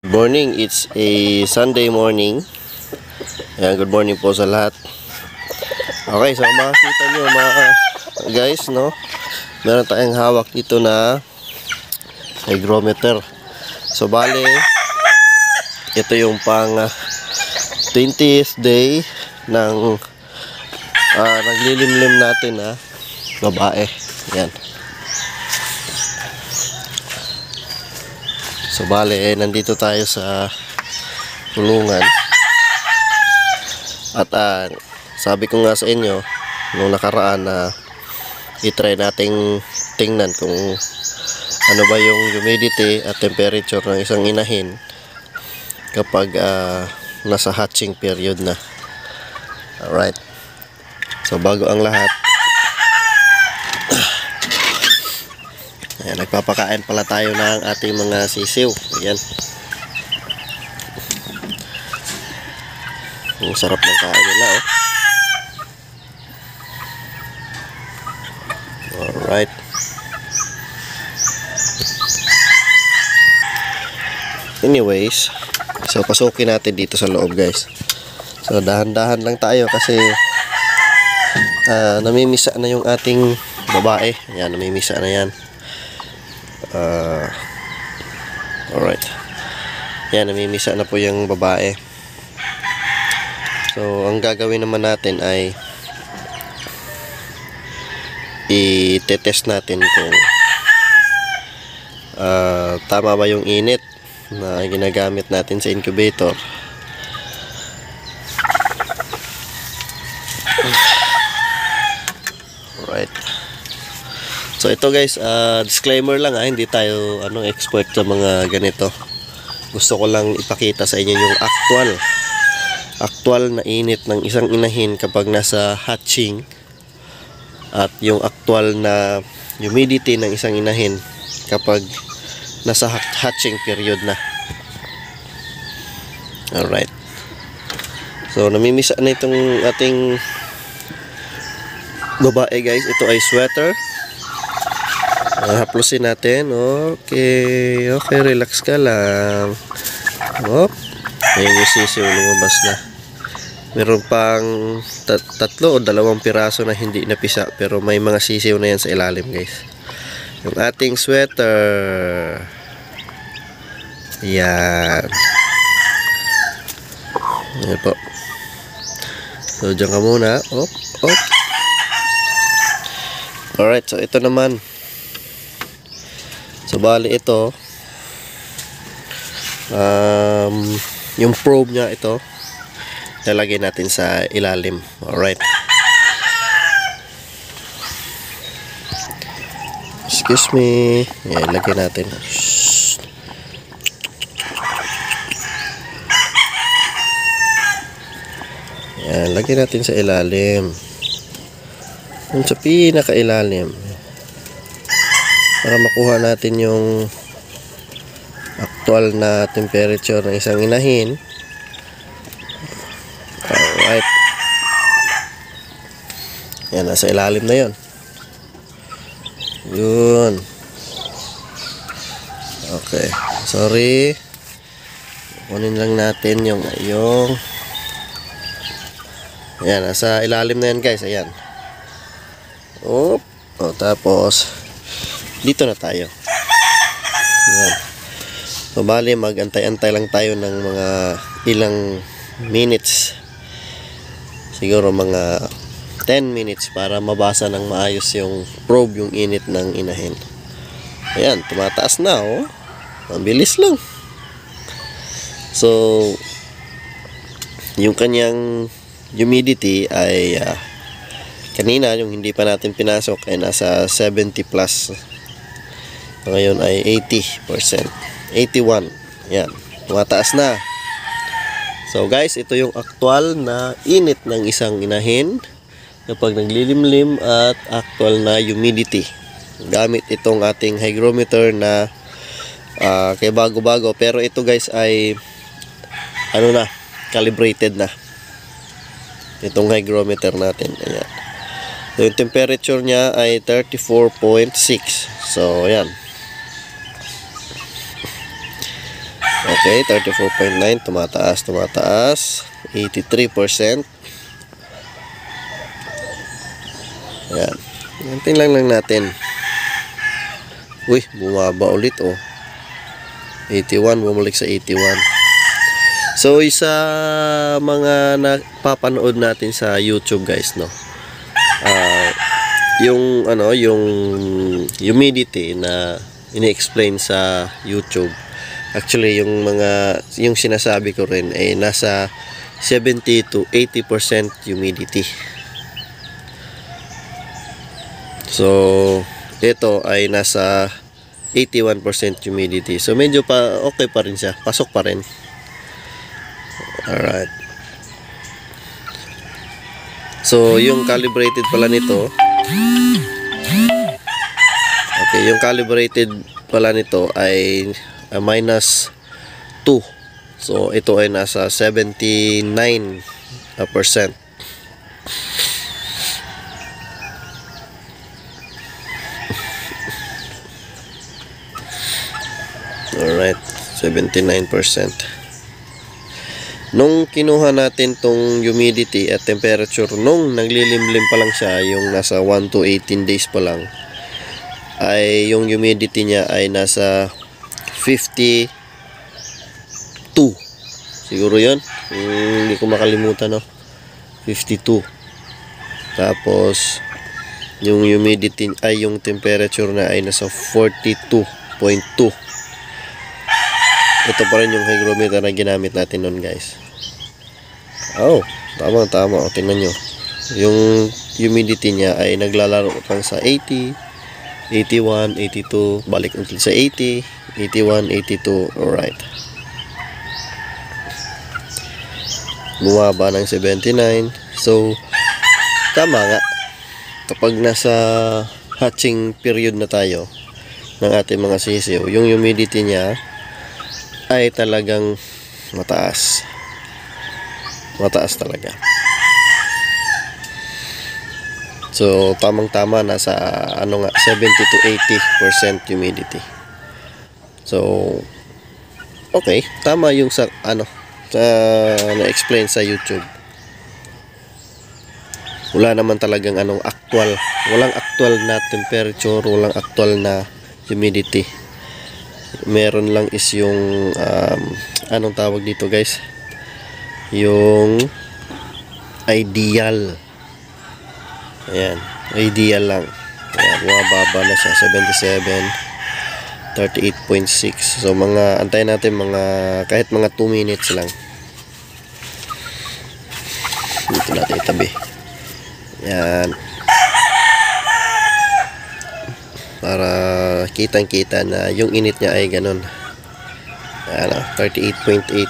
Morning, it's a Sunday morning. Ayan, good morning po sa lahat. Okay, so makikita nyo mga guys, no? Meron tayong hawak dito na hygrometer. So bale, ito yung pang 20th day ng naglilimlim natin na babae. Ayan. So bale, nandito tayo sa kulungan. At sabi ko nga sa inyo nung nakaraan na i-try nating tingnan kung ano ba yung humidity at temperature ng isang inahin kapag nasa hatching period na. Alright. So bago ang lahat, ayan, nagpapakain pala tayo ng ating mga sisiw. Ayan. Ang sarap ng kain nila, oh. Alright. Anyways, so pasukin natin dito sa loob, guys. So dahan-dahan lang tayo kasi namimisa na yung ating babae. Ayan, namimisa na yan. Alright. Yan, namimisa na po yung babae. So ang gagawin naman natin ay i-test natin kung tama ba yung init na ginagamit natin sa incubator. Alright. So ito guys, disclaimer lang, hindi tayo expert sa mga ganito. Gusto ko lang ipakita sa inyo yung actual na init ng isang inahin kapag nasa hatching at yung actual na humidity ng isang inahin kapag nasa hatching period na. Alright. So namimisa na itong ating babae, guys. Ito ay sweater. Haplusin natin. Okay, relax ka lang. Ayun yung sisiw, lumabas na. Meron pang tatlo o dalawang piraso na hindi napisa, pero may mga sisiw na yan sa ilalim, guys. Yung ating sweater. Yan. Ayan po. So dyan ka muna. Alright, so ito naman. So bali ito, yung probe nya ito, lalagay natin sa ilalim. Alright. Excuse me. Yan, lagay natin. Yan, lagay natin sa ilalim. Yung sa pinakailalim, para makuha natin yung actual na temperature ng isang inahin. Alright. Yan, nasa ilalim na yun. Yun. Okay. Sorry. Kunin lang natin yung ayan, nasa ilalim na yan, guys. Ayan. Tapos dito na tayo. Ayan. So bali, mag-antay-antay lang tayo ng mga ilang minutes. Siguro mga 10 minutes para mabasa ng maayos yung probe, yung init ng inahin. Ayan, tumataas na, oh. Ang bilis lang. So yung kanyang humidity ay kanina, yung hindi pa natin pinasok, ay nasa 70 plus. Ngayon ay 80%. 81. Yan. Tumataas na. So guys, ito yung actual na init ng isang inahin kapag naglilimlim at actual na humidity. Gamit itong ating hygrometer na kay bago-bago. Pero ito guys ay calibrated na. Itong hygrometer natin. Ayan. So yung temperature niya ay 34.6. So ayan. Okay, 34.9, tumataas, 83%. Ayan. Tingnan lang natin. Uy, bumaba ulit oh. 81, bumalik sa 81. So, isa mga napapanood natin sa YouTube guys, no. Yung humidity na ini-explain sa YouTube. Actually, yung sinasabi ko rin ay nasa 70 to 80% humidity. So, ito ay nasa 81% humidity. So, medyo pa okay pa rin siya. Pasok pa rin. Alright. So, yung calibrated pala nito. Okay, yung calibrated pala nito ay minus 2. So, ito ay nasa 79%. Alright, 79%. Nung kinuha natin tong humidity at temperature, nung naglilimlim pa lang siya, yung nasa 1 to 18 days pa lang, ay yung humidity niya ay nasa 52. Siguro yun, hindi ko makalimutan, no? 52. Tapos yung humidity ay yung temperature na ay nasa 42.2. Ito pa rin yung hygrometer na ginamit natin nun guys. Oh, tama. O, tingnan nyo. Yung humidity niya ay naglalaro lang sa 80, 81, 82, balik ulit sa 80, 81, 82. Alright. Bumaba ng 79. So, tama nga. Kapag nasa hatching period na tayo ng ating mga sisiw, yung humidity niya ay talagang mataas. Mataas talaga. So, tamang-tama nasa 70 to 80% humidity. So, okay, tama yung sa na-explain sa YouTube. Wala naman talagang walang actual na temperature, walang actual na humidity. Meron lang is yung anong tawag dito guys, yung ideal. Ayan, ideal lang. Ayan, bumababa na siya, 77, 38.6. So antayin natin kahit mga 2 minutes lang. Dito natin itabi. Ayan, para kitang-kita na yung init niya ay ganun. Ayan, 38.8.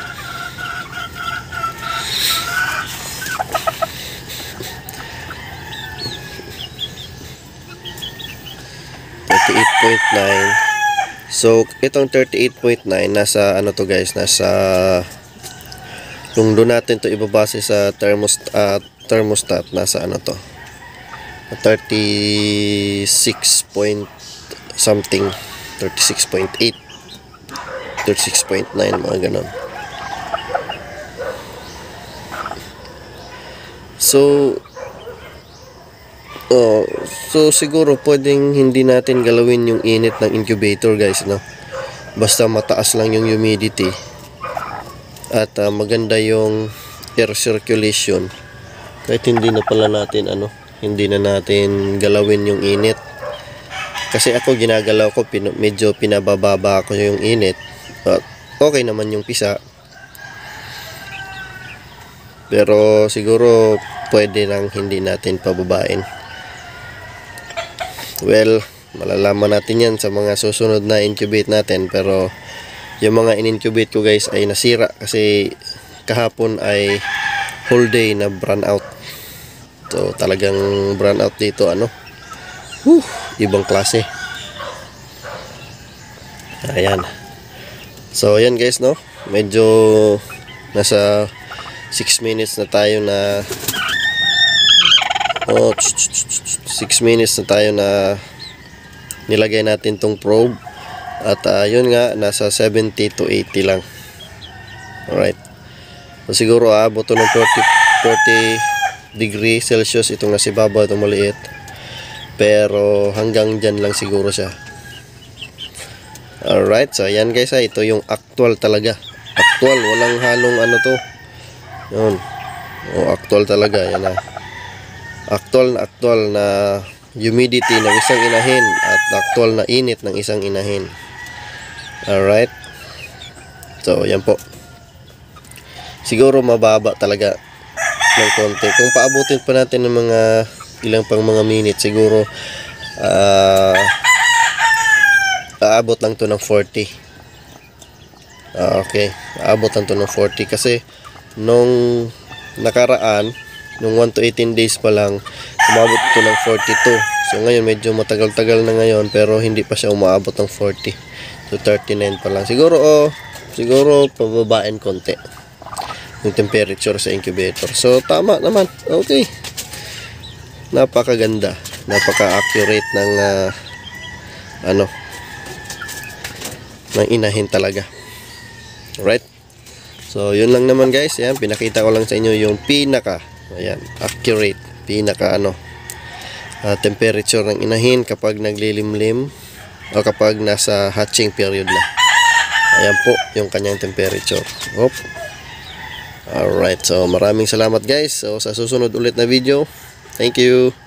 So, itong 38.9 nasa to guys, nasa kung doon natin to ibabase sa thermostat, nasa to 36 point something, 36.8, 36.9, mga ganon. So siguro pwedeng hindi natin galawin yung init ng incubator guys, no? Basta mataas lang yung humidity at maganda yung air circulation, kahit hindi na pala natin hindi na natin galawin yung init. Kasi ako ginagalaw ko, medyo pinabababa ko yung init. But okay naman yung pisa. Pero siguro pwede lang hindi natin pababain. Well, malalaman natin yan sa mga susunod na incubate natin. Pero yung mga in-incubate ko guys ay nasira kasi kahapon ay whole day na brown out. So talagang brown out dito, ibang klase. Ayan. So ayan guys, no, medyo nasa 6 minutes na tayo na 6 minutes na tayo na nilagay natin tong probe At yun nga, nasa 70 to 80 lang. Alright. So, siguro aabot to ng 40 degree Celsius itong nasa ibabaw, itong maliit. Pero hanggang dyan lang siguro siya. Alright, so ayan guys, ito yung actual talaga. Actual, walang halong ano to. Yun. Actual talaga, yan na. Actual na humidity ng isang inahin at actual na init ng isang inahin. Alright. So, yan po. Siguro mababa talaga ng konti. Kung paabutin pa natin ng mga ilang pang mga minutes, siguro aabot lang to ng 40. Okay, aabot lang to ng 40 kasi nung nakaraan, nung 1 to 18 days pa lang, umabot to ng 42. So ngayon medyo matagal-tagal na ngayon pero hindi pa siya umaabot ng 40. So 39 pa lang. Siguro pababain konti yung temperature sa incubator. So tama naman. Okay. Napakaganda. Napaka-accurate ng ng inahin talaga. Alright. So, yun lang naman guys. Ayan, pinakita ko lang sa inyo yung accurate, temperature ng inahin kapag naglilimlim o kapag nasa hatching period na. Ayan po yung kanyang temperature. Alright. So, maraming salamat guys. So, sa susunod ulit na video. Thank you.